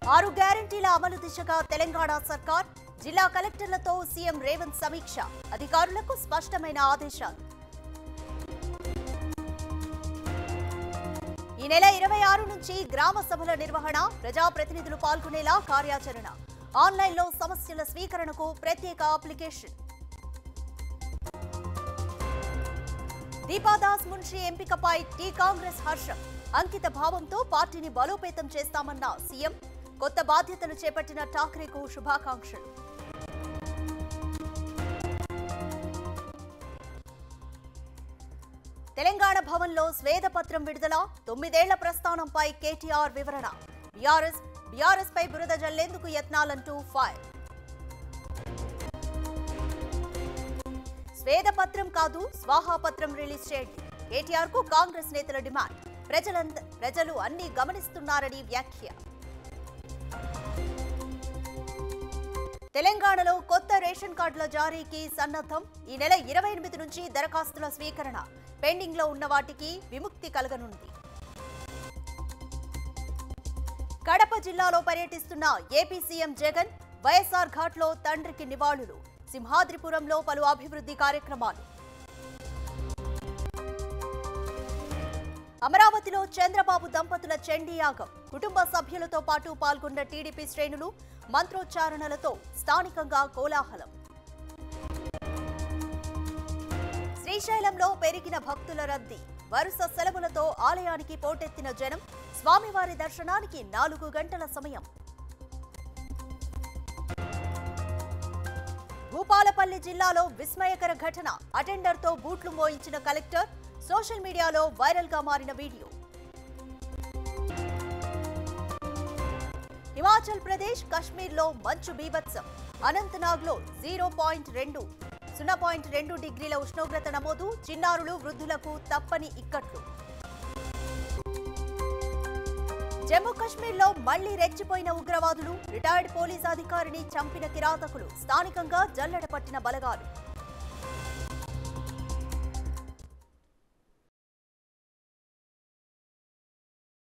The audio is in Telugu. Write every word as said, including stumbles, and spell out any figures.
ఆరు గ్యారంటీల అమలు దిశగా తెలంగాణ సర్కార్ జిల్లా కలెక్టర్లతో సీఎం రేవంత్ సమీక్ష అధికారులకు స్పష్టమైన ఆదేశాలు. ఈ నెల ఇరవై ఆరు నుంచి గ్రామ సభల నిర్వహణ, ప్రజాప్రతినిధులు పాల్గొనేలా కార్యాచరణ. ఆన్లైన్లో సమస్యల స్వీకరణకు ప్రత్యేక అప్లికేషన్. దీపాదాస్ మున్షి ఎంపికపై టీ కాంగ్రెస్ హర్షం. అంకిత భావంతో పార్టీని బలోపేతం చేస్తామన్న సీఎం. కొత్త బాధ్యతలు చేపట్టిన ఠాక్రేకు శుభాకాంక్షలు. తెలంగాణ భవన్లో స్వేదపత్రం విడుదల. తొమ్మిదేళ్ల ప్రస్థానంపై కేటీఆర్ వివరణ. బీఆర్ఎస్ బీఆర్ఎస్ పై బురద జల్లేందుకు యత్నాలంటూ ఫైర్. స్వేదపత్రం కాదు, స్వాహాపత్రం రిలీజ్ చేయండి. కేటీఆర్ కు కాంగ్రెస్ నేతల డిమాండ్. ప్రజలంత ప్రజలు అన్ని గమనిస్తున్నారని వ్యాఖ్య. తెలంగాణలో కొత్త రేషన్ కార్డుల జారీకి సన్నద్ధం. ఈ నెల ఇరవై ఎనిమిది నుంచి దరఖాస్తుల స్వీకరణ. పెండింగ్ లో ఉన్న వాటికి విముక్తి కలగనుంది. కడప జిల్లాలో పర్యటిస్తున్న ఏపీ సీఎం జగన్. వైఎస్ఆర్ ఘాట్లో తండ్రికి నివాళులు. సింహాద్రిపురంలో పలు అభివృద్ధి కార్యక్రమాలు. అమరావతిలో చంద్రబాబు దంపతుల చండీయాగం. కుటుంబ సభ్యులతో పాటు పాల్గొన్న టీడీపీ శ్రేణులు. మంత్రోచ్చారణలతో స్థానికంగా కోలాహలం. శ్రీశైలంలో పెరిగిన భక్తుల రద్దీ. వరుస సెలవులతో ఆలయానికి పోటెత్తిన జనం. స్వామివారి దర్శనానికి నాలుగు గంటల సమయం. భూపాలపల్లి జిల్లాలో విస్మయకర ఘటన. అటెండర్తో బూట్లు మోయించిన కలెక్టర్. సోషల్ మీడియాలో వైరల్ గా మారిన వీడియో. హిమాచల్ ప్రదేశ్, కశ్మీర్లో మంచు బీభత్సం. అనంతనాగ్లో జీరో పాయింట్ రెండు సున్నా పాయింట్ రెండు డిగ్రీల ఉష్ణోగ్రత నమోదు. చిన్నారులు, వృద్ధులకు తప్పని ఇక్కట్లు. జమ్మూ కశ్మీర్లో మళ్లీ రెచ్చిపోయిన ఉగ్రవాదులు. రిటైర్డ్ పోలీస్ అధికారిని చంపిన కిరాతకులు. స్థానికంగా జల్లెడ పట్టిన బలగాలు.